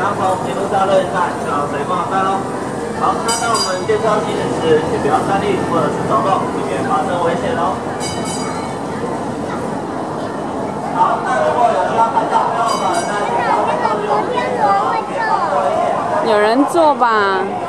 然后进入到热站，小水逛站喽。好，那当我们介绍行驶时，请不要站立或者是走动，以免发生危险哦。好，那如果有需要拍照朋友们，那请稍微靠右边的，以免发生危险。 有人坐吧？